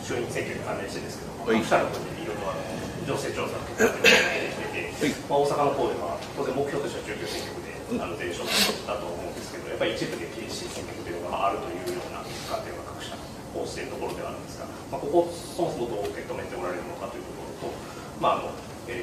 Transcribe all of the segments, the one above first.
衆院選挙に関連してですけど、 はい各社の方でいろいろ情勢調査の結果が出てきてて、大阪の方では当然目標としては19選挙区で全勝だと思うんですけど、やっぱり一部で厳しい選挙区というのがあるというような観点が各社報じているところではあるんですが、ここをそもそもどう受け止めておられるのかというところと、まだ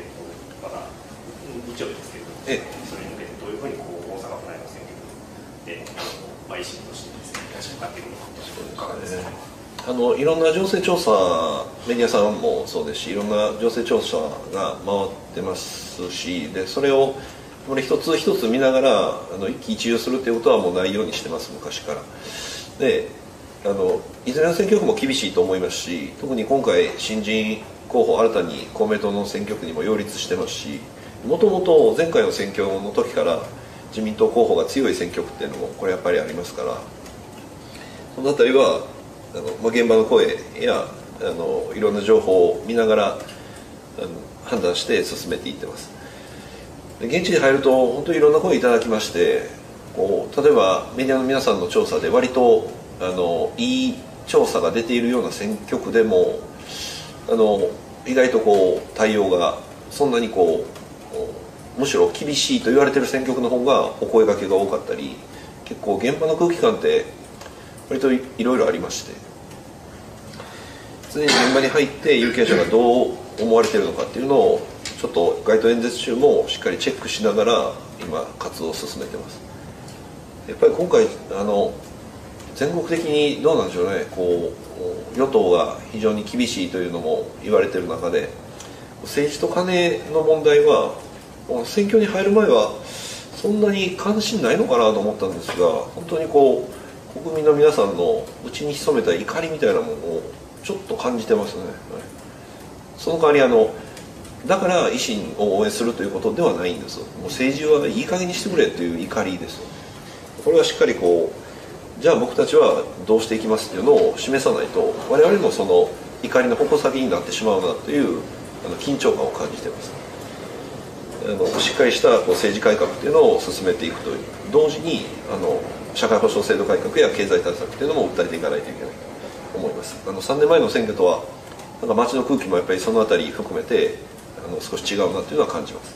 日曜日ですけれども、それに向けてどういうふうに大阪府内の選挙区で維新としてですね、立ち向かっていくのかというかですね。 いろんな情勢調査、メディアさんもそうですし、いろんな情勢調査が回ってますし、でそれを一つ一つ見ながら一喜一憂するということはもうないようにしてます、昔から。でいずれの選挙区も厳しいと思いますし、特に今回新人候補新たに公明党の選挙区にも擁立してますし、もともと前回の選挙の時から自民党候補が強い選挙区っていうのもこれやっぱりありますから、そのあたりは現場の声やいろんな情報を見ながら判断して進めていってます。現地に入ると本当にいろんな声いただきまして、例えばメディアの皆さんの調査で割といい調査が出ているような選挙区でも意外と対応がそんなにむしろ厳しいと言われている選挙区の方がお声掛けが多かったり、結構現場の空気感って割といろいろありまして、常に現場に入って有権者がどう思われているのかっていうのをちょっと街頭演説中もしっかりチェックしながら今活動を進めてます。やっぱり今回全国的にどうなんでしょうね、与党が非常に厳しいというのも言われている中で、政治と金の問題は選挙に入る前はそんなに関心ないのかなと思ったんですが、本当に国民の皆さんの内に潜めた怒りみたいなものをちょっと感じてますね。はい、その代わりだから維新を応援するということではないんです。もう政治はいい加減にしてくれという怒りです。これはしっかりじゃあ僕たちはどうしていきますっていうのを示さないと、我々もその怒りの矛先になってしまうなという緊張感を感じています。しっかりした政治改革っていうのを進めていくという同時に社会保障制度改革や経済対策っていうのも訴えていかないといけないと思います。3年前の選挙とは街の空気もやっぱりそのあたり含めて少し違うなというのは感じます。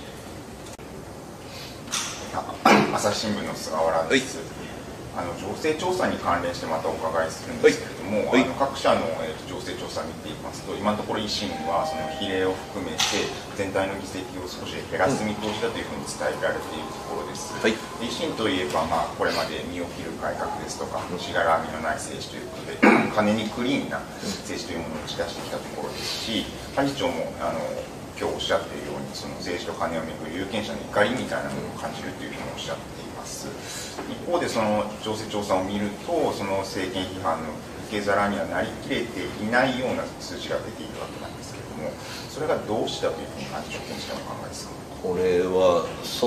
朝日新聞の菅原です。情勢調査に関連してまたお伺いするんですけれども、各社の情勢調査を見ていますと、今のところ維新はその比例を含めて全体の議席を少し減らす見通しだというふうに伝えられているところです。維新といえば、これまで身を切る改革ですとかしがらみのない政治ということで、金にクリーンな政治というものを打ち出してきたところですし、幹事長も今日おっしゃっているように、その政治と金をめぐる有権者の怒りみたいなものを感じるというふうにおっしゃっています。一方でその情勢調査を見ると、その政権批判の受け皿にはなりきれていないような数字が出ているわけなんですけれども、それがどうしたというふうに幹事長としての考えですか。 これは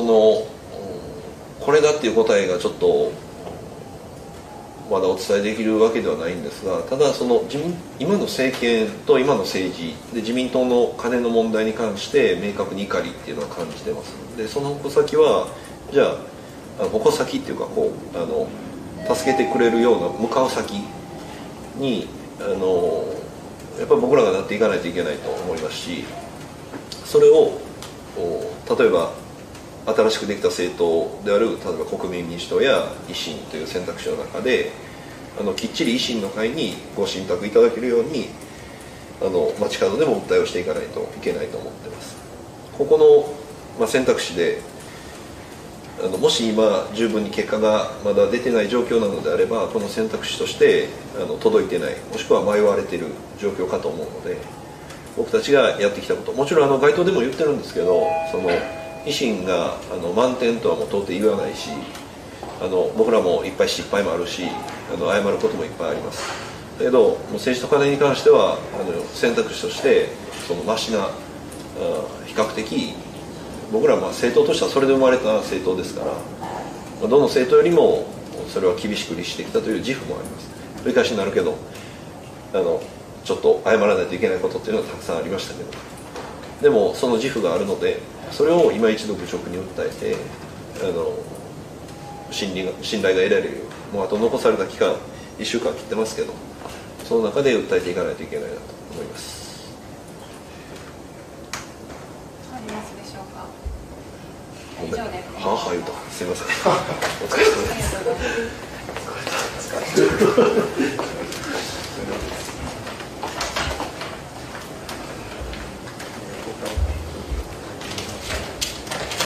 これだっていう答えがちょっとまだお伝えできるわけではないんですが、ただ今の政権と今の政治で自民党の金の問題に関して明確に怒りっていうのは感じてます。でその矛先はじゃあ矛先っていうか助けてくれるような向かう先にやっぱり僕らがなっていかないといけないと思いますし、それを例えば新しくできた政党である例えば国民民主党や維新という選択肢の中できっちり維新の会にご信託いただけるように街角でも訴えをしていかないといけないと思ってます。ここの、選択肢でもし今十分に結果がまだ出てない状況なのであれば、この選択肢として届いてない、もしくは迷われている状況かと思うので、僕たちがやってきたこと、もちろん街頭でも言ってるんですけど、維新が満点とはもう到底言わないし、僕らもいっぱい失敗もあるし謝ることもいっぱいあります。だけどもう政治と金に関しては選択肢としてマシな比較的僕らは政党としてはそれで生まれた政党ですから、どの政党よりもそれは厳しく律してきたという自負もあります。繰り返しになるけどちょっと謝らないといけないことっていうのはたくさんありましたけど、でもその自負があるので、それを今一度愚直に訴えて信頼が得られるように、もうあと残された期間1週間切ってますけど、 その中で訴えていかないといけないなと思います。 ありますでしょうか。 ごめん、 以上で。 はあはあ言うと、すいません。お疲れ様です。 ありがとうございます。